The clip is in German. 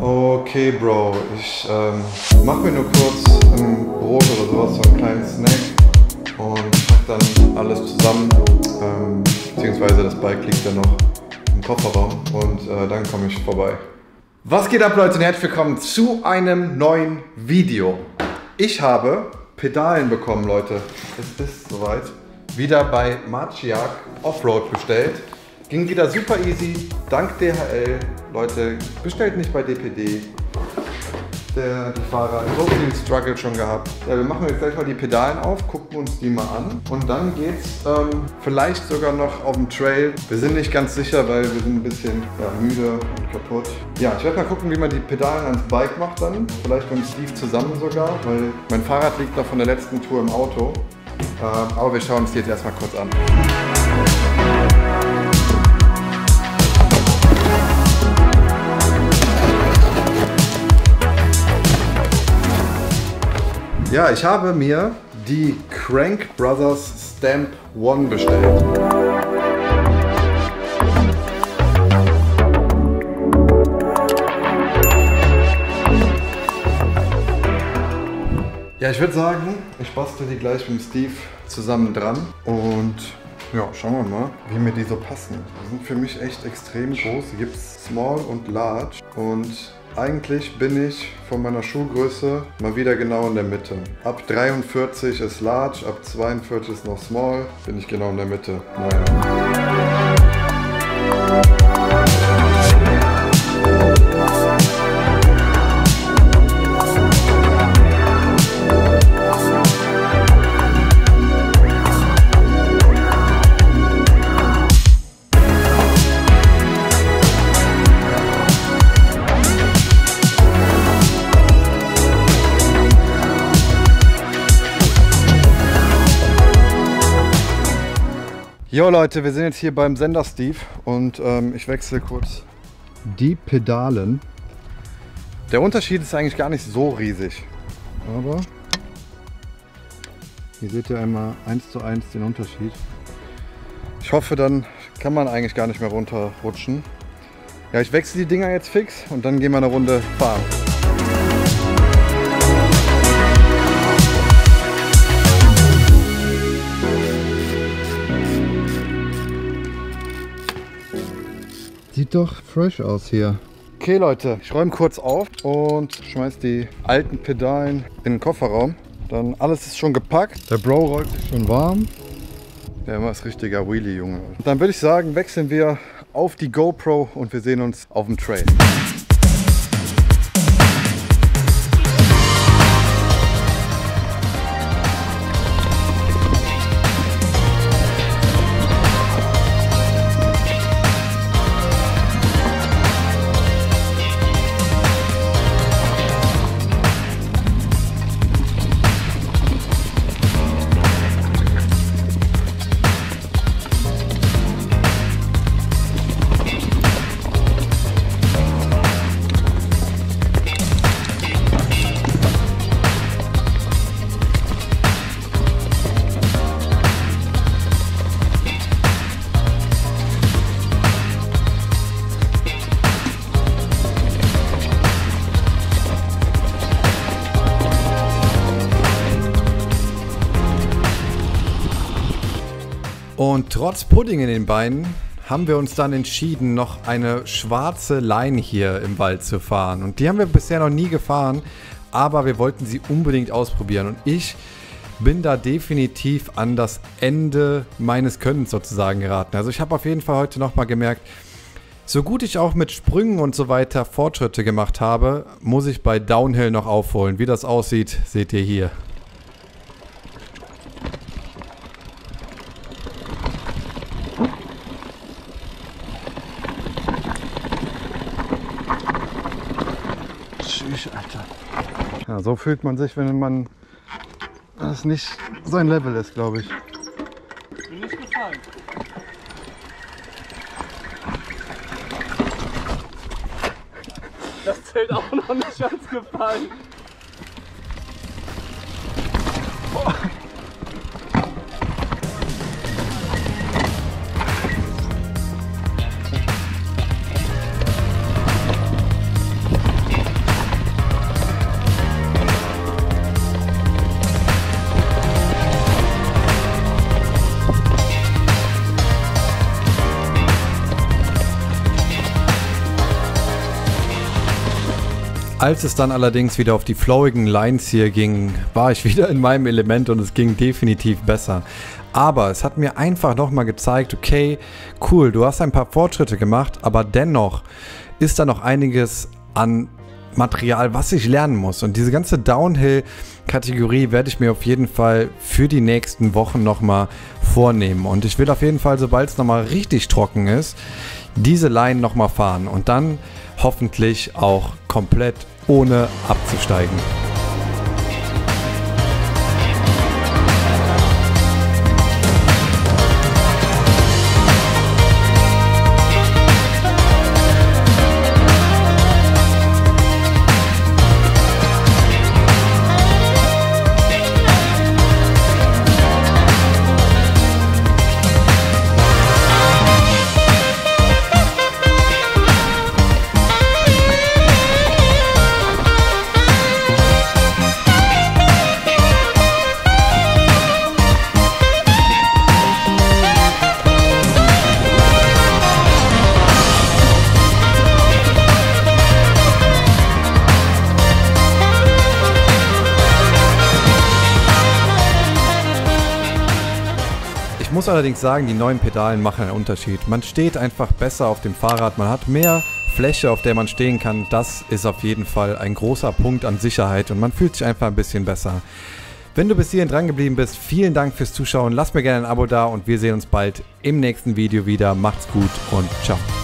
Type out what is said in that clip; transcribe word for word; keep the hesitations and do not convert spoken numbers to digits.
Okay, Bro, ich ähm, mach mir nur kurz ein Brot oder sowas, so einen kleinen Snack und pack dann alles zusammen, ähm, beziehungsweise das Bike liegt ja noch im Kofferraum und äh, dann komme ich vorbei. Was geht ab, Leute, und herzlich willkommen zu einem neuen Video. Ich habe Pedalen bekommen, Leute. Es ist soweit. Wieder bei Marciak Offroad bestellt. Ging wieder super easy, dank D H L. Leute, bestellt nicht bei D P D. Der, die Fahrer haben so viel Struggle schon gehabt. Ja, wir machen jetzt gleich mal die Pedalen auf, gucken uns die mal an. Und dann geht's ähm, vielleicht sogar noch auf dem Trail. Wir sind nicht ganz sicher, weil wir sind ein bisschen ja, müde und kaputt. Ja, ich werde mal gucken, wie man die Pedalen ans Bike macht dann. Vielleicht mit Steve zusammen sogar, weil mein Fahrrad liegt noch von der letzten Tour im Auto. Ähm, aber wir schauen uns die jetzt erstmal kurz an. Ja, ich habe mir die Crank Brothers Stamp One bestellt. Ja, ich würde sagen, ich bastel die gleich mit Steve zusammen dran und ja, schauen wir mal, wie mir die so passen. Die sind für mich echt extrem groß. Hier gibt es Small und Large und eigentlich bin ich von meiner Schuhgröße mal wieder genau in der Mitte. Ab dreiundvierzig ist Large, ab zweiundvierzig ist noch Small, bin ich genau in der Mitte. Naja. Jo Leute, wir sind jetzt hier beim Sender Steve und ähm, ich wechsle kurz die Pedalen. Der Unterschied ist eigentlich gar nicht so riesig, aber hier seht ihr einmal eins zu eins den Unterschied. Ich hoffe, dann kann man eigentlich gar nicht mehr runterrutschen. Ja, ich wechsle die Dinger jetzt fix und dann gehen wir eine Runde fahren. Sieht doch fresh aus hier. Okay Leute, ich räume kurz auf und schmeiß die alten Pedalen in den Kofferraum. Dann alles ist schon gepackt. Der Bro rollt sich schon warm. Der immer ist richtiger Wheelie, Junge. Und dann würde ich sagen, wechseln wir auf die GoPro und wir sehen uns auf dem Trail. Und trotz Pudding in den Beinen haben wir uns dann entschieden, noch eine schwarze Line hier im Wald zu fahren. Und die haben wir bisher noch nie gefahren, aber wir wollten sie unbedingt ausprobieren. Und ich bin da definitiv an das Ende meines Könnens sozusagen geraten. Also ich habe auf jeden Fall heute nochmal gemerkt, so gut ich auch mit Sprüngen und so weiter Fortschritte gemacht habe, muss ich bei Downhill noch aufholen. Wie das aussieht, seht ihr hier. Alter. Ja, so fühlt man sich, wenn man das nicht sein Level ist, glaube ich. Mir nicht gefallen. Das zählt auch noch nicht als gefallen. Oh. Als es dann allerdings wieder auf die flowigen Lines hier ging, war ich wieder in meinem Element und es ging definitiv besser. Aber es hat mir einfach nochmal gezeigt, okay, cool, du hast ein paar Fortschritte gemacht, aber dennoch ist da noch einiges an Material, was ich lernen muss. Und diese ganze Downhill-Kategorie werde ich mir auf jeden Fall für die nächsten Wochen nochmal vornehmen. Und ich will auf jeden Fall, sobald es nochmal richtig trocken ist, diese Line nochmal fahren und dann hoffentlich auch komplett ohne abzusteigen. Ich muss allerdings sagen, die neuen Pedalen machen einen Unterschied. Man steht einfach besser auf dem Fahrrad, man hat mehr Fläche, auf der man stehen kann. Das ist auf jeden Fall ein großer Punkt an Sicherheit und man fühlt sich einfach ein bisschen besser. Wenn du bis hierhin dran geblieben bist, vielen Dank fürs Zuschauen. Lass mir gerne ein Abo da und wir sehen uns bald im nächsten Video wieder. Macht's gut und ciao.